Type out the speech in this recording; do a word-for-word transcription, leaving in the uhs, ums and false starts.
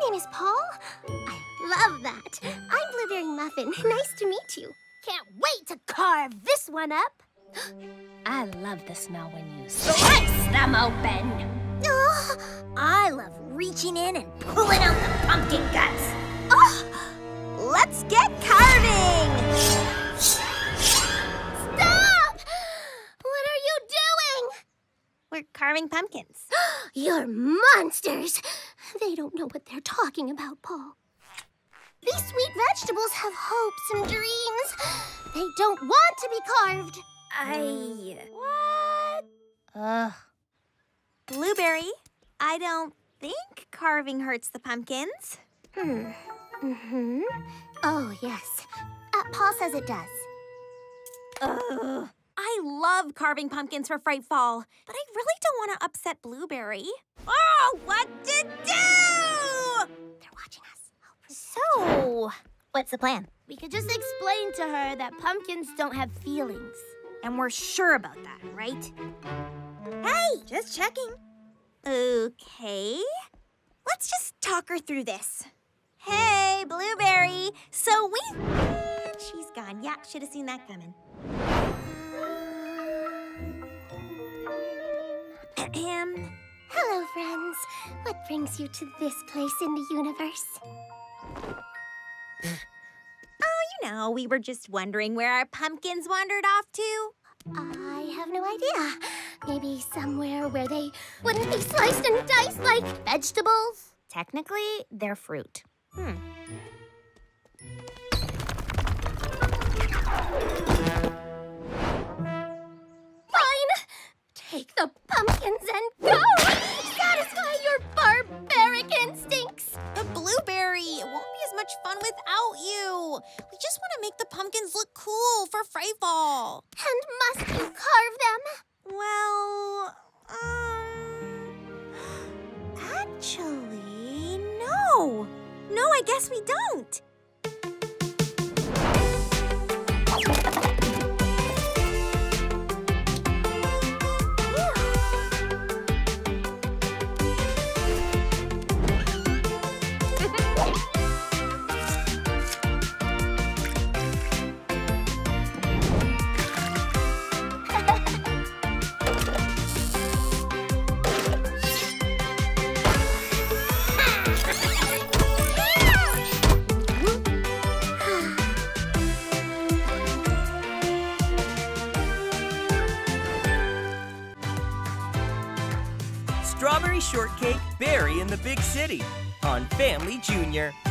name is Paul. I love that. I'm Blueberry Muffin. Nice to meet you. Can't wait to carve this one up. I love the smell when you slice them open. Oh. I love reaching in and pulling out the pumpkin guts. Oh. Let's get carving! Stop! What are you doing? We're carving pumpkins. You're monsters. They don't know what they're talking about, Paul. These sweet vegetables have hopes and dreams. They don't want to be carved. I... What? Ugh. Blueberry, I don't think carving hurts the pumpkins. Hmm. Mm-hmm. Oh, yes. Uh, Paul says it does. Ugh. I love carving pumpkins for Frightfall, but I really don't want to upset Blueberry. Oh, what to do? They're watching us. So, what's the plan? We could just explain to her that pumpkins don't have feelings. And we're sure about that, right? Hey, just checking. Okay. Let's just talk her through this. Hey, Blueberry. So we... She's gone. Yeah, should have seen that coming. Ahem. Hello, friends. What brings you to this place in the universe? Oh, you know, we were just wondering where our pumpkins wandered off to. I have no idea. Maybe somewhere where they wouldn't be sliced and diced like vegetables? Technically, they're fruit. Hmm. Fine! Take the pumpkins and go! Satisfy your barbaric instincts! But Blueberry, it won't be as much fun without you. We just want to make the pumpkins look cool for Frightfall. And must you carve them? Well, um... Actually, no. No, I guess we don't. Strawberry Shortcake, Berry in the Big City on Family Junior